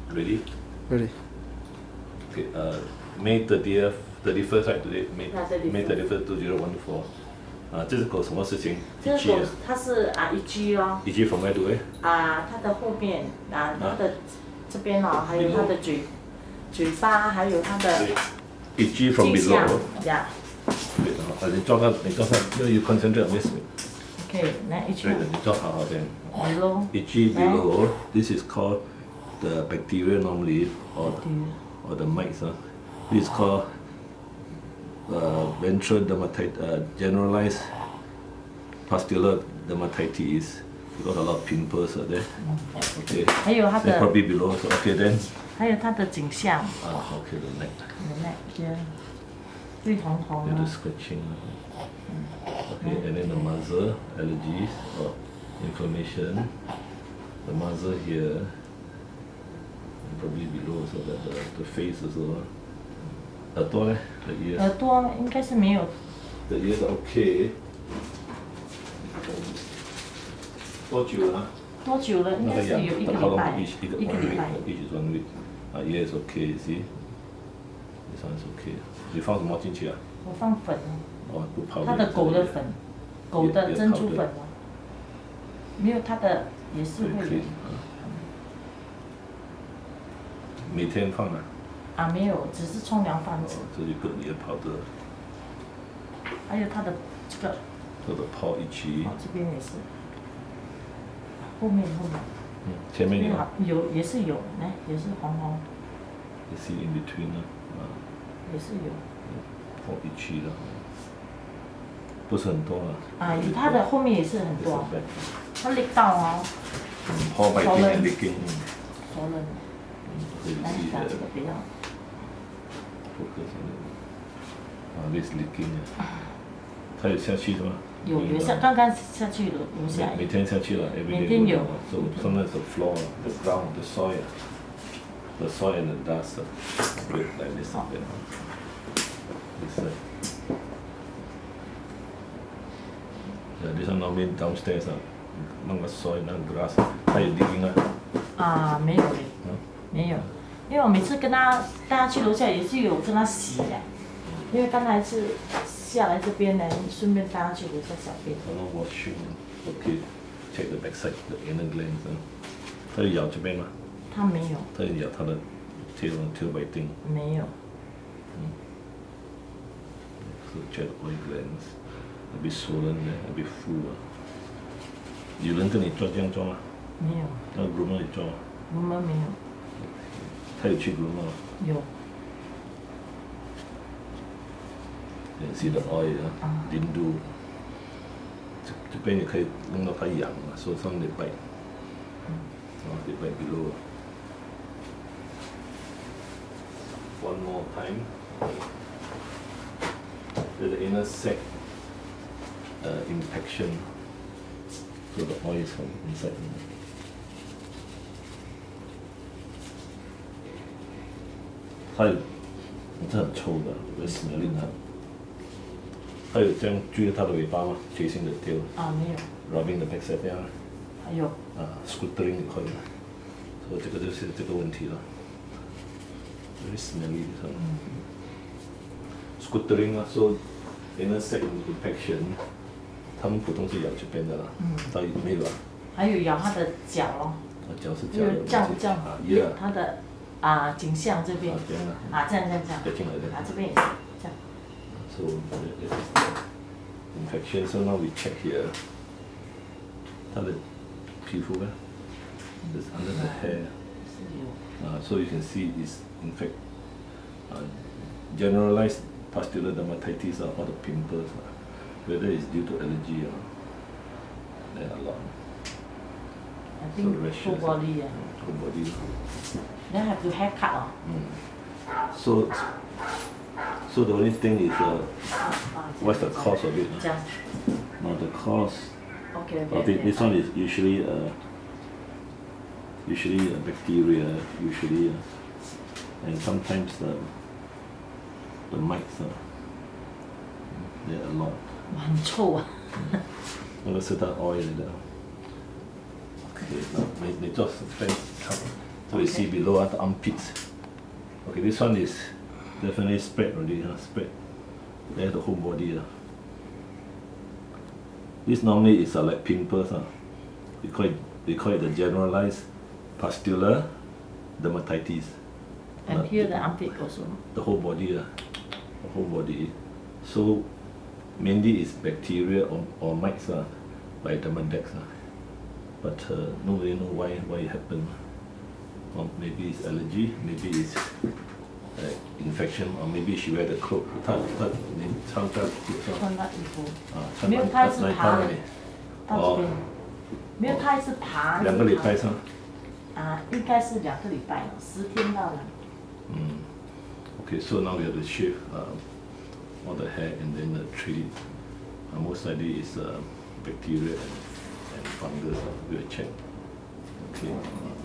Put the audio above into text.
Ready? Ready. Okay. May 30th, 31st, right? Today, May 31st. 31st, 2014. 这只狗什么事情？ 这个狗它是一居哦。 一居 from where to where？ 它的后面它的这边哦，还有它的嘴巴，还有它的。 一居 from below。 呀。 对，你抓它，要 you concentrate on this。 Okay， 来一居。 对的，你抓好好点。 Below。 一居 below。This is called the bacteria normally or the mites. This is called ventral dermatitis, generalized pustular dermatitis because a lot of pimples are there. Okay. 还有它的。 Probably below. So okay then. 还有它的颈项。 Okay, the neck. The neck here. 最红红的。 The scratching. Okay, and then the muzzle, allergies or inflammation. The muzzle here. Probably below, so that the face also. 耳朵呢 ？The ears. 耳朵应该是没有。 The ears are okay. 多久了？ 多久了？应该是有1个礼拜。1个礼拜。 Each is 1 week. Ears okay, see? This one is okay. 你放什么进去啊？ 我放粉。 哦，不泡。 它的狗的粉，狗的珍珠粉哦。没有，它的也是会有。 每天放啊？ 没有，只是冲凉放着。 这里不也泡的。 还有它的这个。 它的泡一起。 这边也是。后面。 前面有也是有，来也是红红。 You see in between 呢？ 也是有。 泡一起的。不是很多了。 它的后面也是很多。它力道哦。 泡白天的 licking。 熟了。来打这个不要。 Focus on this licking 它有下去的吗？ 有刚刚下去了，有下。 每天下去了 ，every day。 每天有。 So sometimes the floor, the ground, the soil and the dust, like this up there. This side. This one normally downstairs 那个 soil 那个 grass， 它有 digging 没有嘞。没有，因为我每次跟他带他去楼下也是有跟他洗的，因为刚才是下来这边呢，顺便带他去楼下小便。 Wash, okay. Check the backside, the inner glands. 它有咬这边吗？ 它没有。 它有咬它的 tail biting。 没有。 So check the oil glands. A bit swollen there, a bit full. 有人跟你抓这样抓吗？ 没有。 那 groomer 你抓吗 ？groomer 没有。 他有去 groomer 吗？ 有。 You see the oil 零度，这边也可以弄到它痒嘛，所以上礼拜，礼拜 below。One more time. The inner sac infection. So the oil is from inside. 它有，这很臭的，会 smelling 它。它有这样追它的尾巴吗 ？Chasing the tail。 没有。 Rubbing the backside 这样。 还有。 Scootering 也可以。所以这个就是这个问题了。Very smelly 的。Scootering so inner sac infection， 他们普通是咬这边的啦。到没有啊？ 还有咬它的脚咯。 脚是脚的。 这样，它的。颈项这边，这样，这边也是这样。 So this is the infection. So now we check here. 它的皮肤呢 ，is under the hair. So you can see is in fact generalized pustular dermatitis or the pimples. Whether it's due to allergy or there are a lot. I think full body. Full body. Then have to haircut. So the only thing is what's the cause of it? No, the cause of it. This one is usually a bacteria, and sometimes the mites. There are a lot. 很臭啊！ 那个是它 oil 来的。Okay， 那你做 fence So you see below the armpits. Okay, this one is definitely spread already, spread. There's the whole body. This normally is like pimples. We call it the generalized pustular dermatitis. And here the armpit also. The whole body. The whole body. So mainly it's bacteria or mites by Demodex. But nobody know why it happened. Or maybe it's allergy, maybe it's infection, or maybe she wear the cloak. 你穿这穿那衣服， 穿没有，他是那爬的一套， 到这边，没有，他是爬。 2个礼拜上。 应该是2个礼拜了，10天到了。 Okay, so now we have to shave all the hair and then treat it. Most likely it's bacteria and fungus. We'll check. Okay.